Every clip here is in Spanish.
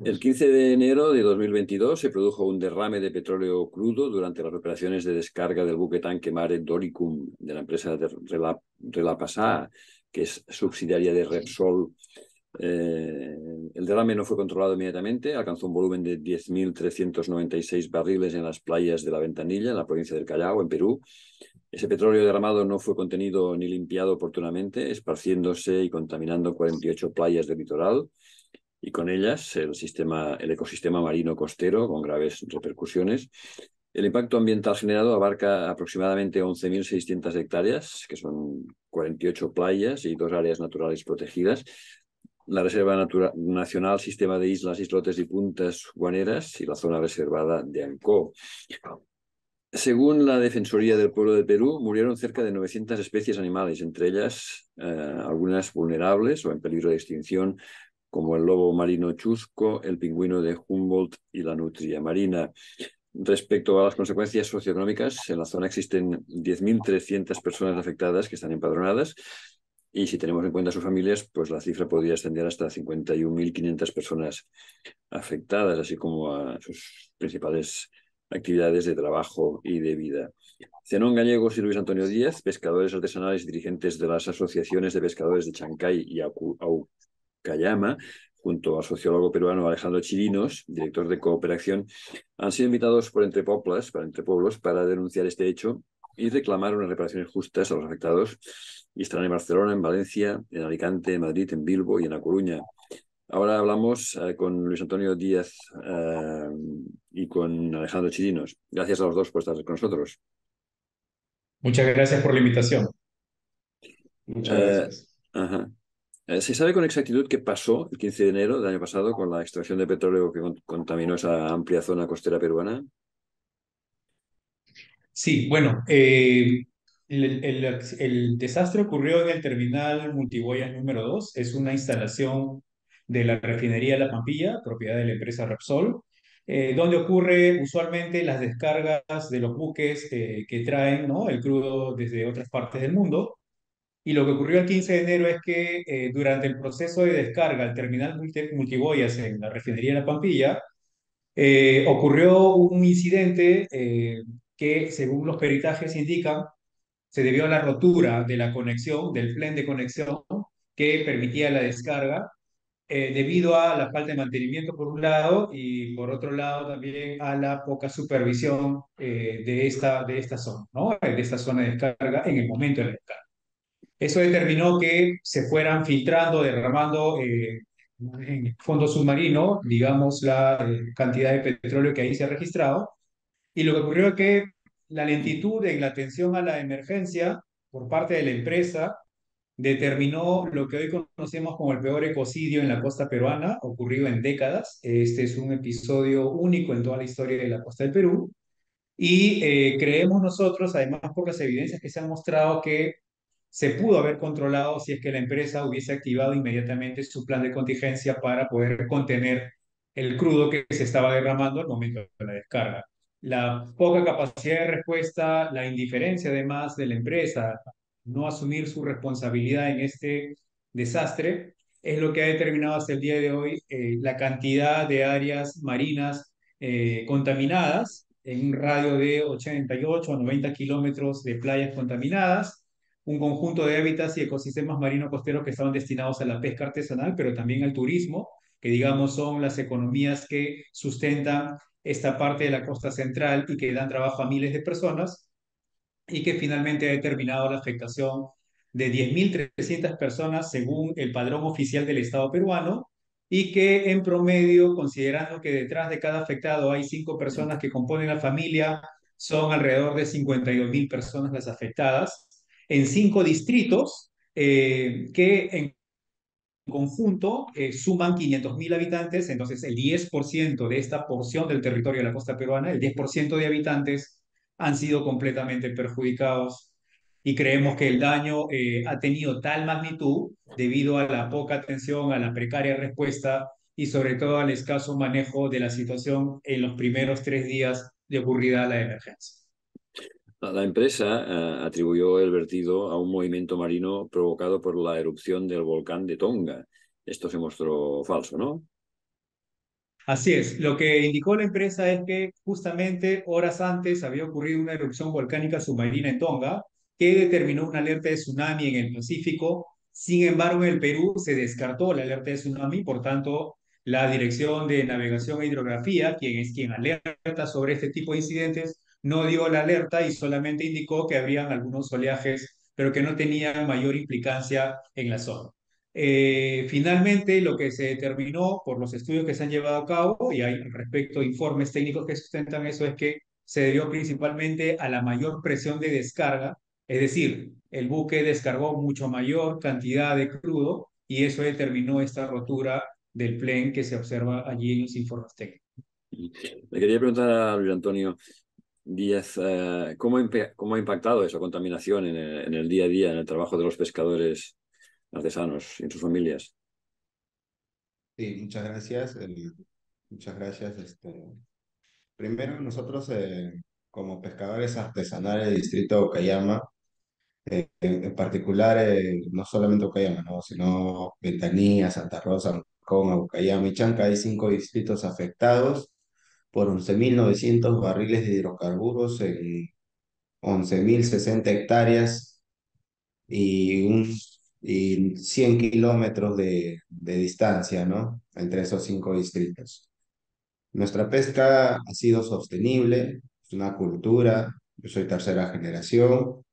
El 15 de enero de 2022 se produjo un derrame de petróleo crudo durante las operaciones de descarga del buque tanque Mare Doricum de la empresa de Relapasá, que es subsidiaria de Repsol. El derrame no fue controlado inmediatamente, alcanzó un volumen de 10.396 barriles en las playas de la Ventanilla, en la provincia del Callao, en Perú. Ese petróleo derramado no fue contenido ni limpiado oportunamente, esparciéndose y contaminando 48 playas del litoral y con ellas el ecosistema marino costero con graves repercusiones. El impacto ambiental generado abarca aproximadamente 11.600 hectáreas, que son 48 playas y dos áreas naturales protegidas, la Reserva Nacional Sistema de Islas, Islotes y Puntas Guaneras y la zona reservada de Ancó. Según la Defensoría del Pueblo de Perú, murieron cerca de 900 especies animales, entre ellas algunas vulnerables o en peligro de extinción, como el lobo marino chusco, el pingüino de Humboldt y la nutria marina. Respecto a las consecuencias socioeconómicas, en la zona existen 10.300 personas afectadas que están empadronadas y si tenemos en cuenta sus familias, pues la cifra podría ascender hasta 51.500 personas afectadas, así como a sus principales actividades de trabajo y de vida. Zenón Gallegos y Luis Antonio Díaz, pescadores artesanales y dirigentes de las asociaciones de pescadores de Chancay y Aucayama, junto al sociólogo peruano Alejandro Chirinos, director de cooperación, han sido invitados por Entre Pueblos, para denunciar este hecho y reclamar unas reparaciones justas a los afectados. Y estarán en Barcelona, en Valencia, en Alicante, en Madrid, en Bilbo y en A Coruña. Ahora hablamos con Luis Antonio Díaz y con Alejandro Chirinos. Gracias a los dos por estar con nosotros. Muchas gracias por la invitación. Muchas Eh, gracias. ajá. ¿Se sabe con exactitud qué pasó el 15 de enero del año pasado con la extracción de petróleo que contaminó esa amplia zona costera peruana? Sí, bueno, el desastre ocurrió en el terminal Multiboyas número 2. Es una instalación de la refinería La Pampilla, propiedad de la empresa Repsol, donde ocurre usualmente las descargas de los buques que traen, ¿no?, el crudo desde otras partes del mundo. Y lo que ocurrió el 15 de enero es que durante el proceso de descarga al terminal Multiboyas en la refinería La Pampilla, ocurrió un incidente que, según los peritajes indican, se debió a la rotura de la conexión, del flen de conexión que permitía la descarga, debido a la falta de mantenimiento por un lado y por otro lado también a la poca supervisión de esta zona, ¿no?, de esta zona de descarga en el momento de la descarga. Eso determinó que se fueran filtrando, derramando en el fondo submarino, digamos, la cantidad de petróleo que ahí se ha registrado. Y lo que ocurrió es que la lentitud en la atención a la emergencia por parte de la empresa determinó lo que hoy conocemos como el peor ecocidio en la costa peruana, ocurrido en décadas. Este es un episodio único en toda la historia de la costa del Perú. Y creemos nosotros, además por las evidencias que se han mostrado, que se pudo haber controlado si es que la empresa hubiese activado inmediatamente su plan de contingencia para poder contener el crudo que se estaba derramando al momento de la descarga. La poca capacidad de respuesta, la indiferencia además de la empresa, no asumir su responsabilidad en este desastre, es lo que ha determinado hasta el día de hoy la cantidad de áreas marinas contaminadas en un radio de 88 a 90 kilómetros de playas contaminadas, un conjunto de hábitats y ecosistemas marino-costeros que estaban destinados a la pesca artesanal, pero también al turismo, que digamos son las economías que sustentan esta parte de la costa central y que dan trabajo a miles de personas, y que finalmente ha determinado la afectación de 10.300 personas según el padrón oficial del Estado peruano, y que en promedio, considerando que detrás de cada afectado hay 5 personas que componen la familia, son alrededor de 52.000 personas las afectadas en 5 distritos que en conjunto suman 500.000 habitantes. Entonces el 10% de esta porción del territorio de la costa peruana, el 10% de habitantes, han sido completamente perjudicados, y creemos que el daño ha tenido tal magnitud debido a la poca atención, a la precaria respuesta y sobre todo al escaso manejo de la situación en los primeros 3 días de ocurrida la emergencia. La empresa atribuyó el vertido a un movimiento marino provocado por la erupción del volcán de Tonga. Esto se mostró falso, ¿no? Así es, lo que indicó la empresa es que justamente horas antes había ocurrido una erupción volcánica submarina en Tonga que determinó una alerta de tsunami en el Pacífico. Sin embargo, en el Perú se descartó la alerta de tsunami, por tanto, la Dirección de Navegación e Hidrografía, quien alerta sobre este tipo de incidentes, no dio la alerta y solamente indicó que habrían algunos oleajes, pero que no tenían mayor implicancia en la zona. Finalmente, lo que se determinó por los estudios que se han llevado a cabo, y hay al respecto informes técnicos que sustentan eso, es que se debió principalmente a la mayor presión de descarga, es decir, el buque descargó mucho mayor cantidad de crudo y eso determinó esta rotura del plen que se observa allí en los informes técnicos. Le quería preguntar a Luis Antonio Díaz, ¿cómo ha impactado esa contaminación en el día a día, en el trabajo de los pescadores artesanos y en sus familias? Sí, muchas gracias. Muchas gracias. Primero, nosotros como pescadores artesanales del distrito de Ocayama, en particular, no solamente Ocayama, ¿no? Sino Ventanilla, Santa Rosa, Ancón, Ocayama y Chanca, hay 5 distritos afectados por 11.900 barriles de hidrocarburos en 11.060 hectáreas y, y 100 kilómetros de distancia, ¿no? Entre esos 5 distritos. Nuestra pesca ha sido sostenible, es una cultura, yo soy tercera generación,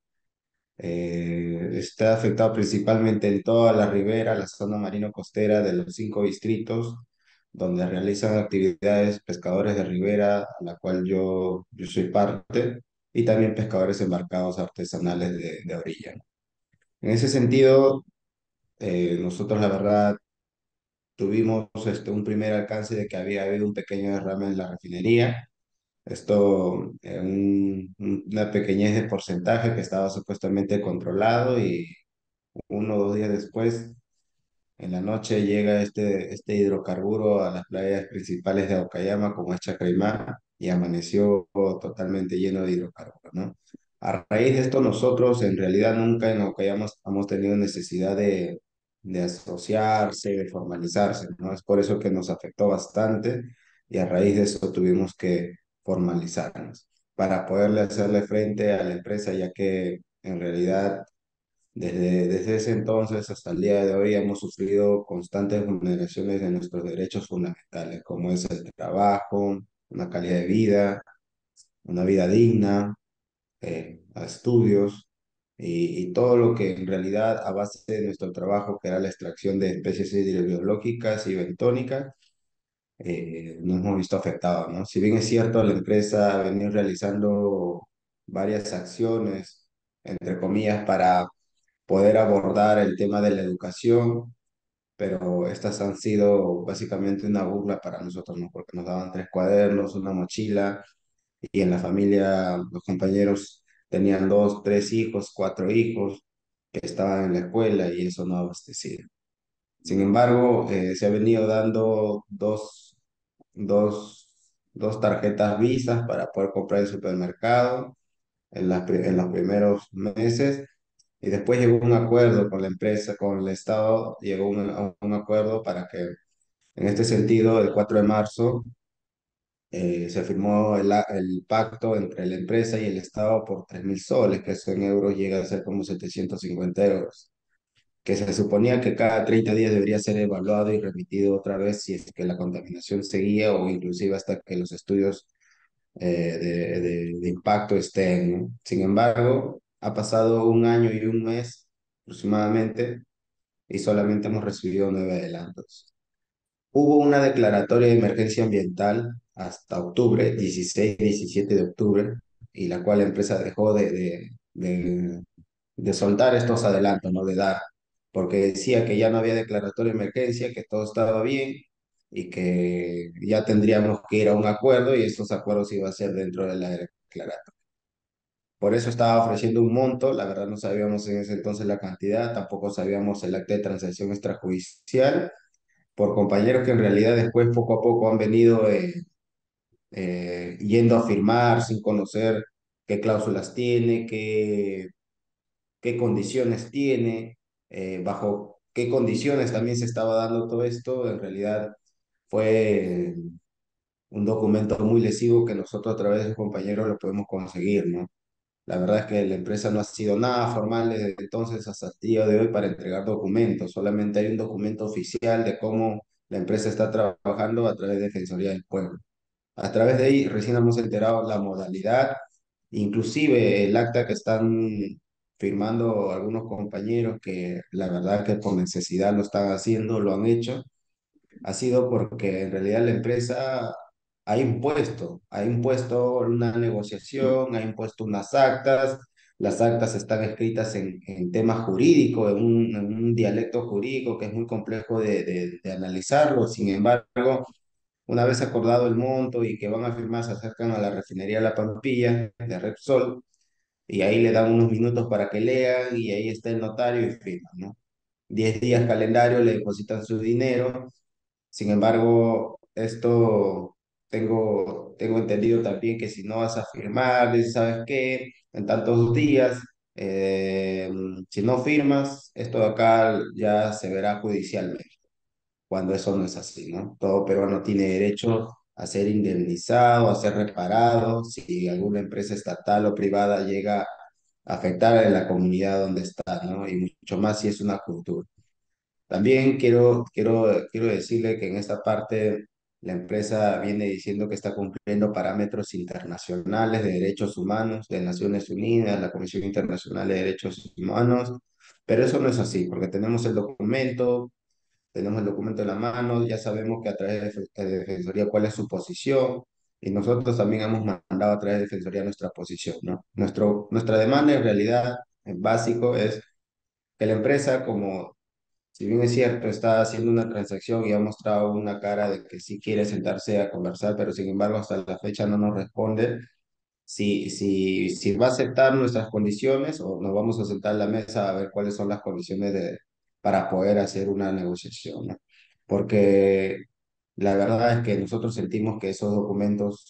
está afectado principalmente en toda la ribera, la zona marino-costera de los 5 distritos, donde realizan actividades pescadores de ribera, a la cual yo soy parte, y también pescadores embarcados artesanales de orilla, ¿no? En ese sentido, nosotros la verdad tuvimos un primer alcance de que había habido un pequeño derrame en la refinería. Esto, una pequeñez de porcentaje que estaba supuestamente controlado y 1 o 2 días después, en la noche, llega este hidrocarburo a las playas principales de Ocayama, como es Chacaimá, y amaneció totalmente lleno de hidrocarburos, ¿no? A raíz de esto, nosotros en realidad nunca en Ocayama hemos tenido necesidad de asociarse, de formalizarse, ¿no? Es por eso que nos afectó bastante y a raíz de eso tuvimos que formalizarnos para poderle hacerle frente a la empresa, ya que en realidad desde ese entonces hasta el día de hoy hemos sufrido constantes vulneraciones de nuestros derechos fundamentales, como es el trabajo, una calidad de vida, una vida digna, a estudios y todo lo que en realidad a base de nuestro trabajo, que era la extracción de especies hidrobiológicas y bentónicas, nos hemos visto afectados, ¿no? Si bien es cierto, la empresa ha venido realizando varias acciones, entre comillas, para poder abordar el tema de la educación, pero estas han sido básicamente una burla para nosotros, ¿no? Porque nos daban 3 cuadernos, una mochila, y en la familia los compañeros tenían 2, 3 hijos, 4 hijos que estaban en la escuela y eso no abastecía. Sin embargo, se ha venido dando dos, dos tarjetas visas para poder comprar el supermercado en los primeros meses y después llegó un acuerdo con la empresa, con el Estado, llegó a un acuerdo para que, en este sentido, el 4 de marzo se firmó el pacto entre la empresa y el Estado por 3.000 soles, que eso en euros llega a ser como 750 euros, que se suponía que cada 30 días debería ser evaluado y remitido otra vez si es que la contaminación seguía o inclusive hasta que los estudios de impacto estén, ¿no? Sin embargo, ha pasado un año y un mes aproximadamente y solamente hemos recibido 9 adelantos. Hubo una declaratoria de emergencia ambiental hasta octubre, 16, 17 de octubre, y la cual la empresa dejó de soltar estos adelantos, ¿no? De dar, porque decía que ya no había declaratoria de emergencia, que todo estaba bien y que ya tendríamos que ir a un acuerdo y estos acuerdos iban a ser dentro de la declaratoria. Por eso estaba ofreciendo un monto, la verdad no sabíamos en ese entonces la cantidad, tampoco sabíamos el acta de transacción extrajudicial, por compañeros que en realidad después poco a poco han venido yendo a firmar sin conocer qué cláusulas tiene, qué condiciones tiene, bajo qué condiciones también se estaba dando todo esto. En realidad fue un documento muy lesivo que nosotros a través de compañeros lo podemos conseguir, ¿no? La verdad es que la empresa no ha sido nada formal desde entonces hasta el día de hoy para entregar documentos. Solamente hay un documento oficial de cómo la empresa está trabajando a través de Defensoría del Pueblo. A través de ahí recién hemos enterado la modalidad, inclusive el acta que están firmando algunos compañeros que la verdad que por necesidad lo están haciendo, lo han hecho, ha sido porque en realidad la empresa ha impuesto una negociación, ha impuesto unas actas, las actas están escritas en temas jurídicos, en un dialecto jurídico que es muy complejo de analizarlo. Sin embargo, una vez acordado el monto y que van a firmar, se acercan a la refinería La Pampilla de Repsol y ahí le dan unos minutos para que lean y ahí está el notario y firma, ¿no? 10 días calendario, le depositan su dinero. Sin embargo, esto tengo entendido también que si no vas a firmar, dices, ¿sabes qué? En tantos días, eh, si no firmas, esto de acá ya se verá judicialmente, cuando eso no es así, ¿no? Todo peruano tiene derecho a ser indemnizado, a ser reparado, si alguna empresa estatal o privada llega a afectar a la comunidad donde está, ¿no? Y mucho más si es una cultura. También quiero decirle que en esta parte la empresa viene diciendo que está cumpliendo parámetros internacionales de derechos humanos de Naciones Unidas, la Comisión Internacional de Derechos Humanos, pero eso no es así, porque tenemos el documento en la mano, ya sabemos que a través de Defensoría cuál es su posición, y nosotros también hemos mandado a través de Defensoría nuestra posición, ¿no? Nuestra demanda en realidad, en básico, es que la empresa, como si bien es cierto, está haciendo una transacción y ha mostrado una cara de que sí quiere sentarse a conversar, pero sin embargo hasta la fecha no nos responde si va a aceptar nuestras condiciones o nos vamos a sentar en la mesa a ver cuáles son las condiciones para poder hacer una negociación, ¿no? Porque la verdad es que nosotros sentimos que esos documentos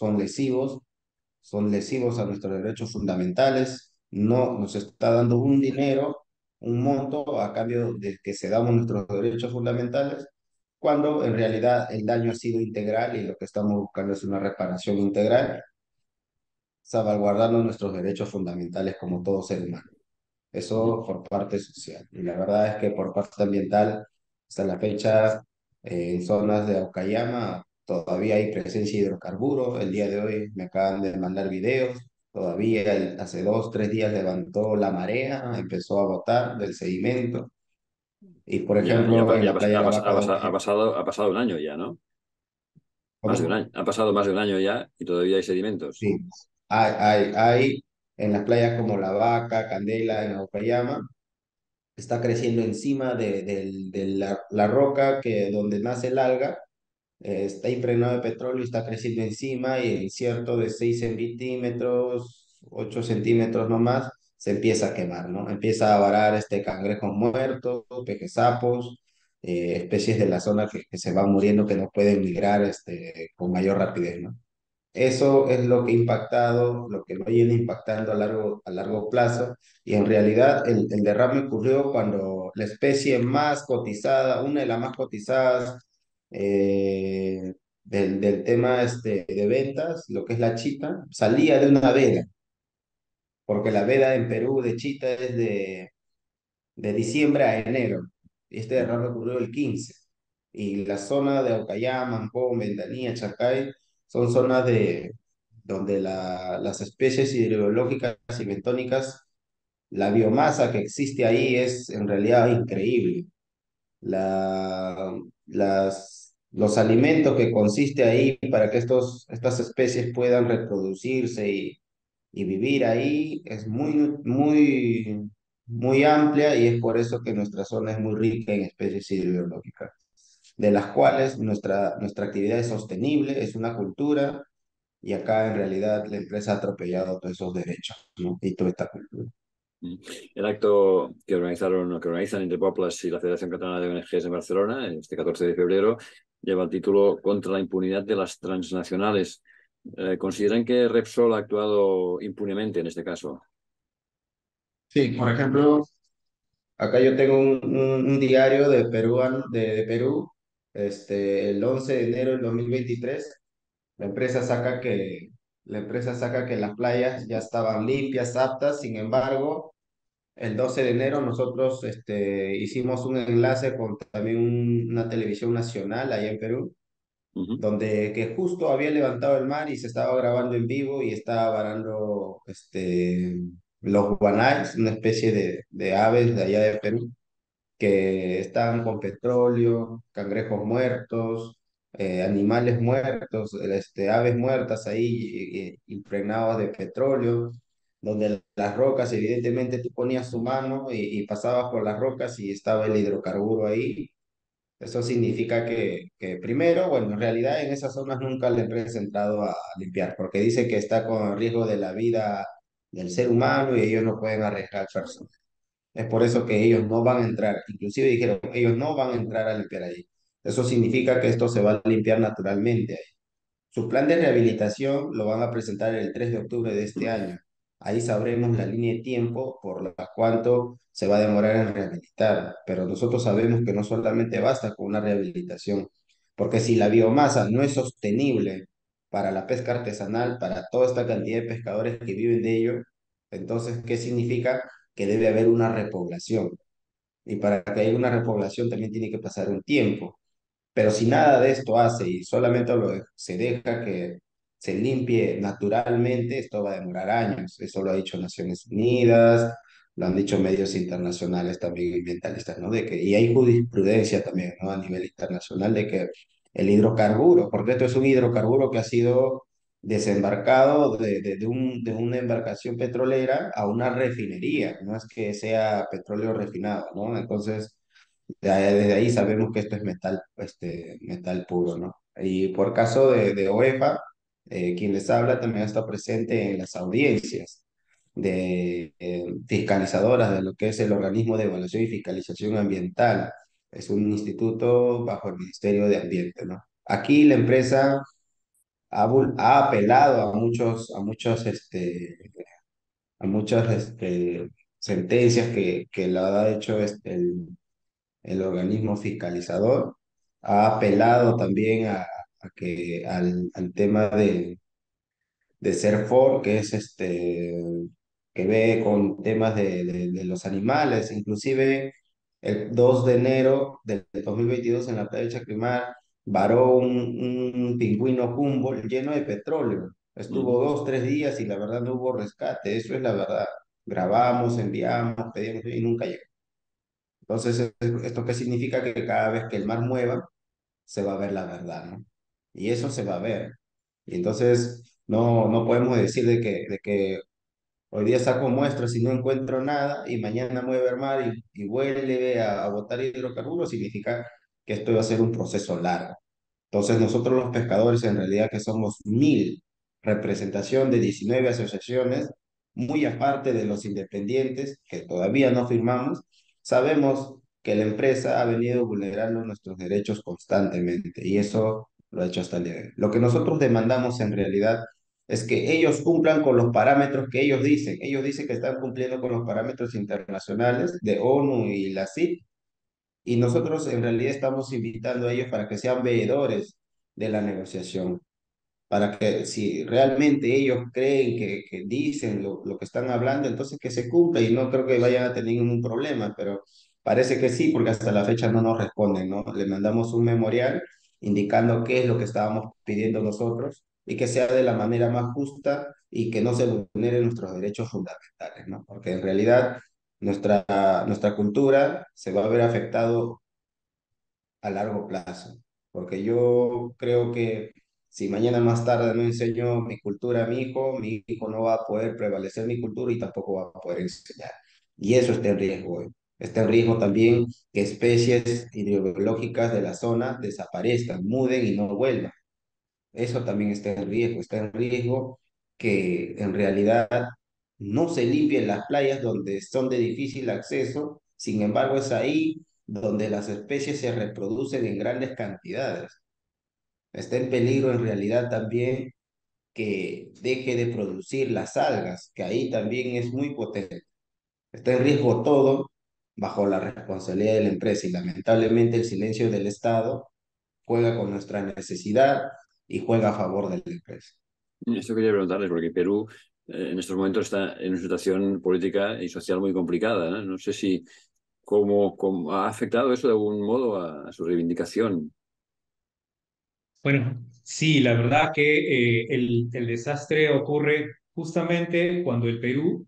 son lesivos a nuestros derechos fundamentales, no nos está dando un dinero, un monto a cambio de que se damos nuestros derechos fundamentales, cuando en realidad el daño ha sido integral y lo que estamos buscando es una reparación integral, salvaguardando nuestros derechos fundamentales como todo ser humano. Eso por parte social. Y la verdad es que por parte ambiental, hasta la fecha, en zonas de Aukayama todavía hay presencia de hidrocarburos. El día de hoy me acaban de mandar videos. Todavía hace 2, 3 días levantó la marea, empezó a botar del sedimento. Y por Ya, ya, ejemplo, en ya la playa La Vaca de Aukayama, ha pasado un año ya, ¿no? Más de un ¿cómo? año. Ha pasado más de un año ya y todavía hay sedimentos. Sí, hay en las playas como La Vaca, Candela, en Aukayama, está creciendo encima de la roca que donde nace el alga, está impregnado de petróleo y está creciendo encima y en cierto de 6 centímetros, 8 centímetros nomás, se empieza a quemar, ¿no? Empieza a varar cangrejos muertos, pejes sapos, especies de la zona que se van muriendo, que no pueden migrar con mayor rapidez, ¿no? Eso es lo que ha impactado, lo que lo viene impactando a largo plazo. Y en realidad el derrame ocurrió cuando la especie más cotizada, una de las más cotizadas del tema de ventas, lo que es la chita, salía de una veda, porque la veda en Perú de chita es de diciembre a enero. Este derrame ocurrió el 15. Y la zona de Aucayá, Mampón, Ventanilla, Chacay son zonas donde las especies hidrobiológicas y bentónicas, la biomasa que existe ahí es en realidad increíble. Los alimentos que consiste ahí para que estas especies puedan reproducirse y vivir ahí es muy amplia y es por eso que nuestra zona es muy rica en especies hidrobiológicas, de las cuales nuestra actividad es sostenible, es una cultura, y acá en realidad la empresa ha atropellado todos esos derechos, ¿no? Y toda esta cultura. Mm. El acto que organizan Interpobles y la Federación Catalana de ONGs en Barcelona, este 14 de febrero, lleva el título Contra la impunidad de las transnacionales. ¿Consideran que Repsol ha actuado impunemente en este caso? Sí, por ejemplo, acá yo tengo un diario de Perú, el 11 de enero del 2023, la empresa saca que, la empresa saca que las playas ya estaban limpias, aptas. Sin embargo, el 12 de enero nosotros hicimos un enlace con también una televisión nacional allá en Perú, Ujú, donde que justo había levantado el mar y se estaba grabando en vivo y estaba varando los guanayes, una especie de aves de allá de Perú, que estaban con petróleo, cangrejos muertos, animales muertos, aves muertas ahí impregnadas de petróleo, donde las rocas, evidentemente tú ponías tu mano y pasabas por las rocas y estaba el hidrocarburo ahí. Eso significa que primero, bueno, en realidad en esas zonas nunca la empresa ha entrado a limpiar, porque dice que está con riesgo de la vida del ser humano y ellos no pueden arriesgar personas. Es por eso que ellos no van a entrar. Inclusive dijeron, ellos no van a entrar a limpiar ahí. Eso significa que esto se va a limpiar naturalmente. Su plan de rehabilitación lo van a presentar el 3 de octubre de este año. Ahí sabremos la línea de tiempo por la cuánto se va a demorar en rehabilitar. Pero nosotros sabemos que no solamente basta con una rehabilitación, porque si la biomasa no es sostenible para la pesca artesanal, para toda esta cantidad de pescadores que viven de ello, entonces, ¿qué significa? Que debe haber una repoblación. Y para que haya una repoblación también tiene que pasar un tiempo. Pero si nada de esto hace y solamente se deja que se limpie naturalmente, esto va a demorar años. Eso lo ha dicho Naciones Unidas, lo han dicho medios internacionales también ambientalistas, ¿no? Y hay jurisprudencia también, ¿no? A nivel internacional de que el hidrocarburo, porque esto es un hidrocarburo que ha sido desembarcado de una embarcación petrolera a una refinería, no es que sea petróleo refinado, ¿no? Entonces desde ahí sabemos que esto es metal, metal puro, ¿no? Y por caso de OEFA, quien les habla también está presente en las audiencias de fiscalizadoras de lo que es el organismo de evaluación y fiscalización ambiental. Es un instituto bajo el Ministerio de Ambiente, ¿no? Aquí la empresa ha apelado a muchas sentencias que le ha hecho el organismo fiscalizador. Ha apelado también al tema de SERFOR, que es que ve con temas de los animales. Inclusive el 2 de enero del 2022 en la playa de Chacrimar varó un pingüino Humboldt lleno de petróleo. ujú. Estuvo 2, 3 días y la verdad no hubo rescate, eso es la verdad. Grabamos, enviamos, pedimos y nunca llegó. Entonces, ¿esto qué significa? Que cada vez que el mar mueva, se va a ver la verdad, ¿no? Y eso se va a ver. Y entonces, no podemos decir de que hoy día saco muestras y no encuentro nada, y mañana mueve el mar y vuelve a botar hidrocarburos, significa que esto va a ser un proceso largo. Entonces nosotros los pescadores en realidad que somos 1.000, representación de 19 asociaciones, muy aparte de los independientes que todavía no firmamos, sabemos que la empresa ha venido vulnerando nuestros derechos constantemente y eso lo ha hecho hasta el día de hoy. Lo que nosotros demandamos en realidad es que ellos cumplan con los parámetros que ellos dicen. Ellos dicen que están cumpliendo con los parámetros internacionales de ONU y la CIP, y nosotros en realidad estamos invitando a ellos para que sean veedores de la negociación, para que si realmente ellos creen que dicen lo que están hablando, entonces que se cumpla y no creo que vayan a tener ningún problema, pero parece que sí, porque hasta la fecha no nos responden, ¿no? Le mandamos un memorial indicando qué es lo que estábamos pidiendo nosotros y que sea de la manera más justa y que no se vulneren nuestros derechos fundamentales, ¿no? Porque en realidad nuestra cultura se va a ver afectado a largo plazo. Porque yo creo que si mañana más tarde no enseño mi cultura a mi hijo no va a poder prevalecer mi cultura y tampoco va a poder enseñar. Y eso está en riesgo hoy. Está en riesgo también que especies ideológicas de la zona desaparezcan, muden y no vuelvan. Eso también está en riesgo que en realidad no se limpien las playas donde son de difícil acceso, sin embargo es ahí donde las especies se reproducen en grandes cantidades. Está en peligro en realidad también que deje de producir las algas, que ahí también es muy potente. Está en riesgo todo bajo la responsabilidad de la empresa y lamentablemente el silencio del Estado juega con nuestra necesidad y juega a favor de la empresa. Esto quería preguntarles, porque Perú en estos momentos está en una situación política y social muy complicada, ¿no? No sé si cómo ha afectado eso de algún modo a su reivindicación. Bueno, sí, la verdad que el desastre ocurre justamente cuando el Perú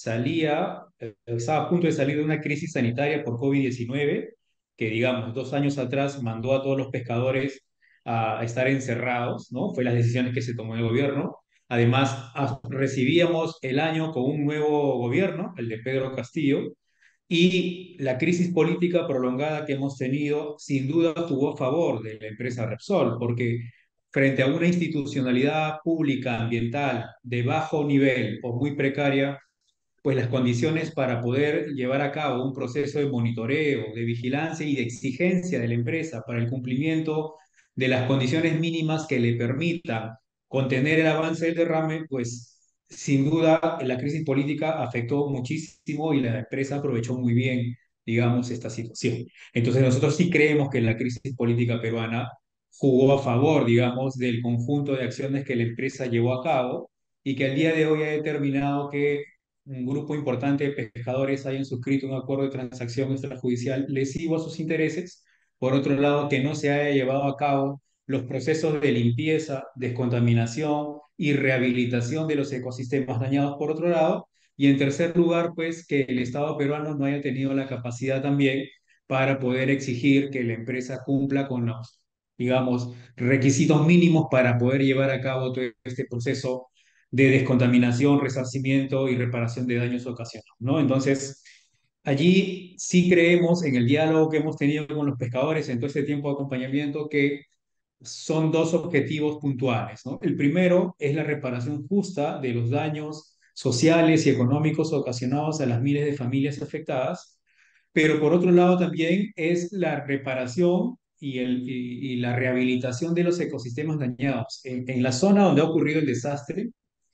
estaba a punto de salir de una crisis sanitaria por COVID-19, que digamos, 2 años atrás mandó a todos los pescadores a estar encerrados, ¿no? Fue las decisiones que se tomó el gobierno. Además, recibíamos el año con un nuevo gobierno, el de Pedro Castillo, y la crisis política prolongada que hemos tenido, sin duda, jugó a favor de la empresa Repsol, porque frente a una institucionalidad pública ambiental de bajo nivel o muy precaria, pues las condiciones para poder llevar a cabo un proceso de monitoreo, de vigilancia y de exigencia de la empresa para el cumplimiento de las condiciones mínimas que le permitan contener el avance del derrame, pues sin duda la crisis política afectó muchísimo y la empresa aprovechó muy bien, digamos, esta situación. Entonces nosotros sí creemos que la crisis política peruana jugó a favor, digamos, del conjunto de acciones que la empresa llevó a cabo y que al día de hoy ha determinado que un grupo importante de pescadores hayan suscrito un acuerdo de transacción extrajudicial lesivo a sus intereses. Por otro lado, que no se haya llevado a cabo los procesos de limpieza, descontaminación y rehabilitación de los ecosistemas dañados por otro lado. Y en tercer lugar, pues que el Estado peruano no haya tenido la capacidad también para poder exigir que la empresa cumpla con los, digamos, requisitos mínimos para poder llevar a cabo todo este proceso de descontaminación, resarcimiento y reparación de daños ocasionados, ¿no? Entonces, allí sí creemos en el diálogo que hemos tenido con los pescadores en todo este tiempo de acompañamiento que son dos objetivos puntuales, ¿no? El primero es la reparación justa de los daños sociales y económicos ocasionados a las miles de familias afectadas, pero por otro lado también es la reparación y la rehabilitación de los ecosistemas dañados. En la zona donde ha ocurrido el desastre,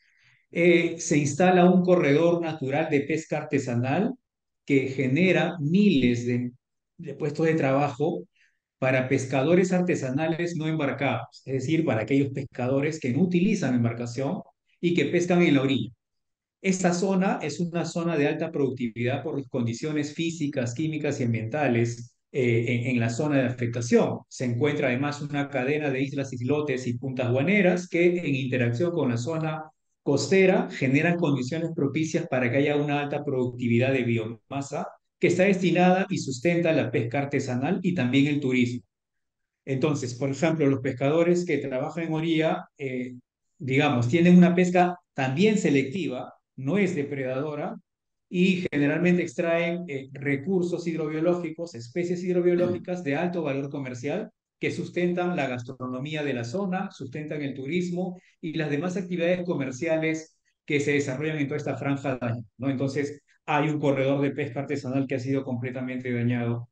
se instala un corredor natural de pesca artesanal que genera miles de puestos de trabajo para pescadores artesanales no embarcados, es decir, para aquellos pescadores que no utilizan embarcación y que pescan en la orilla. Esta zona es una zona de alta productividad por las condiciones físicas, químicas y ambientales en la zona de afectación. Se encuentra además una cadena de islas, islotes y puntas guaneras que en interacción con la zona costera generan condiciones propicias para que haya una alta productividad de biomasa que está destinada y sustenta la pesca artesanal y también el turismo. Entonces, por ejemplo, los pescadores que trabajan en orilla, digamos, tienen una pesca también selectiva, no es depredadora, y generalmente extraen recursos hidrobiológicos, especies hidrobiológicas de alto valor comercial que sustentan la gastronomía de la zona, sustentan el turismo y las demás actividades comerciales que se desarrollan en toda esta franja de año, ¿no? Entonces, hay un corredor de pesca artesanal que ha sido completamente dañado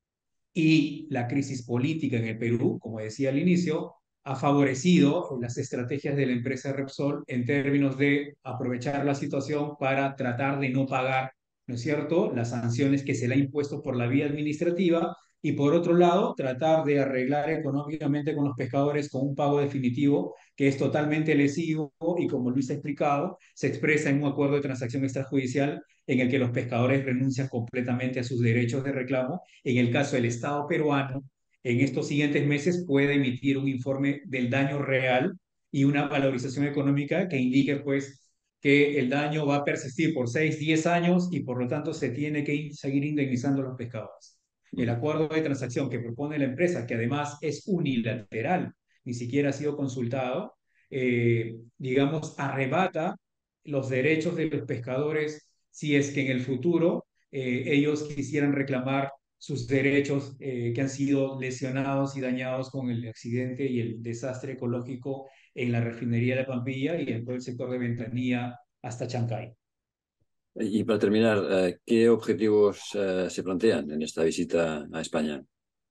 y la crisis política en el Perú, como decía al inicio, ha favorecido las estrategias de la empresa Repsol en términos de aprovechar la situación para tratar de no pagar, ¿no es cierto?, las sanciones que se le ha impuesto por la vía administrativa y por otro lado, tratar de arreglar económicamente con los pescadores con un pago definitivo que es totalmente lesivo y como Luis ha explicado, se expresa en un acuerdo de transacción extrajudicial en el que los pescadores renuncian completamente a sus derechos de reclamo. En el caso del Estado peruano, en estos siguientes meses puede emitir un informe del daño real y una valorización económica que indique, pues, que el daño va a persistir por 6, 10 años y por lo tanto se tiene que seguir indemnizando a los pescadores. El acuerdo de transacción que propone la empresa, que además es unilateral, ni siquiera ha sido consultado, digamos, arrebata los derechos de los pescadores si es que en el futuro ellos quisieran reclamar sus derechos que han sido lesionados y dañados con el accidente y el desastre ecológico en la refinería de Pampilla y en todo el sector de Ventanilla hasta Chancay. Y para terminar, ¿qué objetivos se plantean en esta visita a España?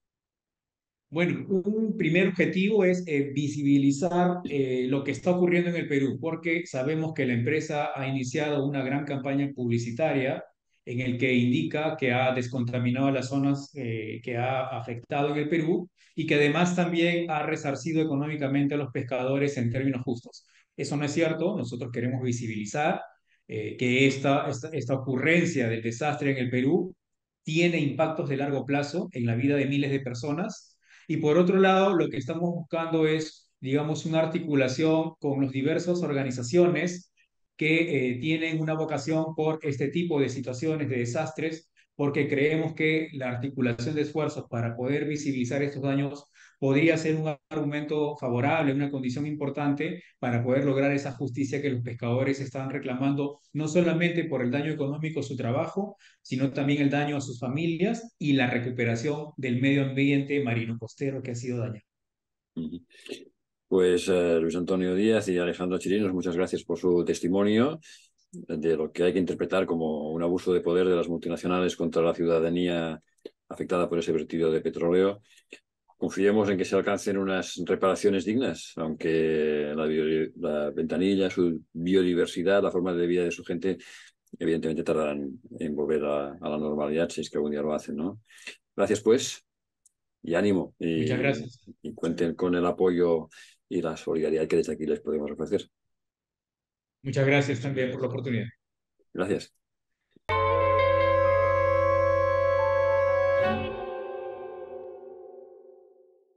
Bueno, un primer objetivo es visibilizar lo que está ocurriendo en el Perú, porque sabemos que la empresa ha iniciado una gran campaña publicitaria en el que indica que ha descontaminado las zonas que ha afectado en el Perú y que además también ha resarcido económicamente a los pescadores en términos justos. Eso no es cierto, nosotros queremos visibilizar que esta ocurrencia del desastre en el Perú tiene impactos de largo plazo en la vida de miles de personas. Y por otro lado, lo que estamos buscando es, digamos, una articulación con las diversas organizaciones que tienen una vocación por este tipo de situaciones de desastres, porque creemos que la articulación de esfuerzos para poder visibilizar estos daños podría ser un argumento favorable, una condición importante para poder lograr esa justicia que los pescadores están reclamando, no solamente por el daño económico a su trabajo, sino también el daño a sus familias y la recuperación del medio ambiente marino costero que ha sido dañado. Ujú. Pues Luis Antonio Díaz y Alejandro Chirinos, muchas gracias por su testimonio de lo que hay que interpretar como un abuso de poder de las multinacionales contra la ciudadanía afectada por ese vertido de petróleo. Confiemos en que se alcancen unas reparaciones dignas, aunque la ventanilla, su biodiversidad, la forma de vida de su gente, evidentemente tardarán en volver a la normalidad, si es que algún día lo hacen, ¿no? Gracias, pues, y ánimo, Muchas gracias. y cuenten con el apoyo y la solidaridad que desde aquí les podemos ofrecer. Muchas gracias también por la oportunidad. Gracias.